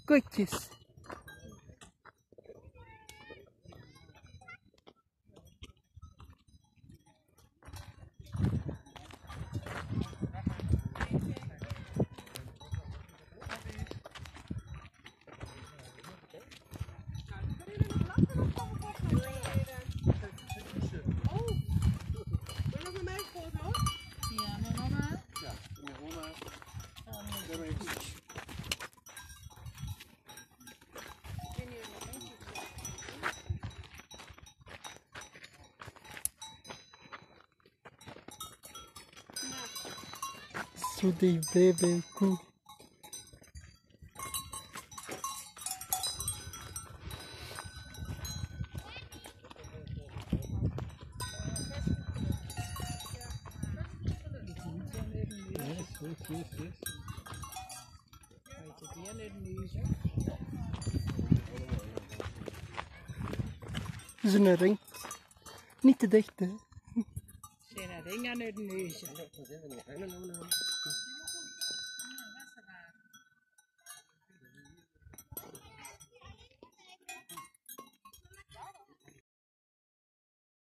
Koetjes. Zo dichtbij bij een koe. Zo'n ring. Niet te dicht, hè. Zijn ring aan het neus.